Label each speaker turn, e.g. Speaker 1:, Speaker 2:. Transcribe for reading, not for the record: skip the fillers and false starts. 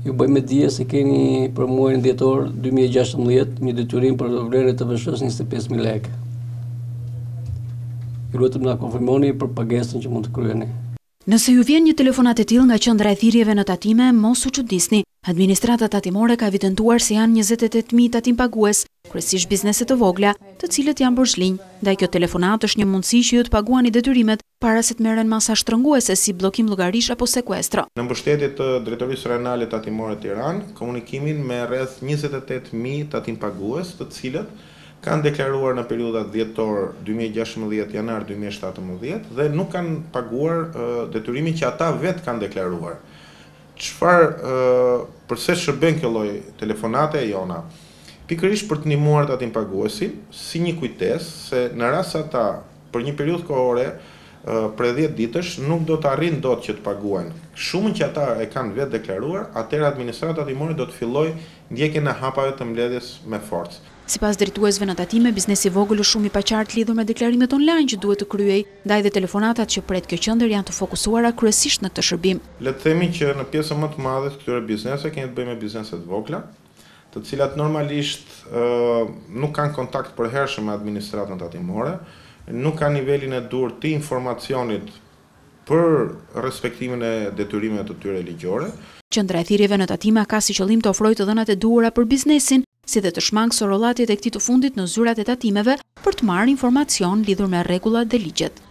Speaker 1: Ju bëj me dije se keni për muajin dhjetor 2016 një detyrim për vlerë të vëshës 25.000 lekë. Ju lutem na konfirmoni për pagesën që mund të kryeni.
Speaker 2: Nëse ju vjen një telefonat e tillë nga qendra e thirrjeve në tatime, mos u çuditni. Administrata tatimore ka evidentuar se janë 28.000 tatim pagues, kryesisht biznese të vogla, të cilët janë borxlinj. Ndaj kjo telefonat është një mundësi që ju të paguani detyrimet para se të merren masa shtrënguese si bllokim llogarish apo sekuestro.
Speaker 3: Në mbështetje të Drejtorisë Rajonale Tatimore Tiranë, komunikimin me rreth 28.000 tatim pagues, të cilët kanë deklaruar në periudhat dhjetor 2016 janar 2017 dhe nuk kanë paguar detyrimin që ata vetë kanë deklaruar. Përse shërben kjo lloj telefonate jona? Pikërisht për të ndihmuar tatim paguesin si një kujtesë se në rast se ata për një periudhë kohore për 10 ditësh nuk do të arrin dot që të paguajnë shumën që ata e kanë vetë deklaruar, atëherë administrata tatimore do të fillojë ndjekjen e hapave të mbledhjes me forcë.
Speaker 2: Sipas drejtuesve në tatime, biznesi i vogël është shumë i paqartë lidhur me deklarimet online që duhet të kryej, ndaj dhe telefonatat që pret kjo qendër janë të fokusuara kryesisht në këtë shërbim.
Speaker 3: Le të themi që në pjesën më të madhe të këtyre bizneseve kemi të bëjmë me biznese të vogla, të cilat normalisht nuk kanë kontakt përhershëm me administratën tatimore, nuk kanë nivelin e dur të informacionit për respektimin e detyrimeve të tyre ligjore.
Speaker 2: Qendra e thirrjeve në tatime ka si qëllim të ofrojë të dhënat e duhura për biznesin, si dhe të shmangë sorollatjet e këtij të fundit në zyrat e tatimeve për të marrë informacion lidhur me rregullat dhe ligjet.